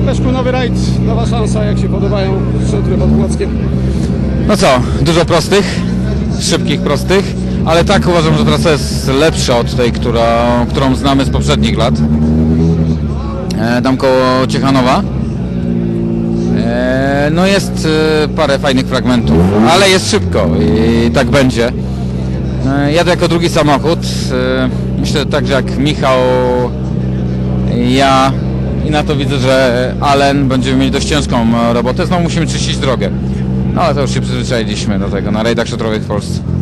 Leszku, nowy rajd, nowa szansa, jak się podobają centry pod Płockiem? No co, dużo prostych, szybkich, prostych, ale tak uważam, że trasa jest lepsza od tej, którą znamy z poprzednich lat. Tam koło Ciechanowa. No jest parę fajnych fragmentów, ale jest szybko i tak będzie. Jadę jako drugi samochód. Myślę także jak Michał, ja i na to widzę, że Allen będziemy mieć dość ciężką robotę. Znowu musimy czyścić drogę. No ale to już się przyzwyczailiśmy do tego na rajdach szutrowych w Polsce.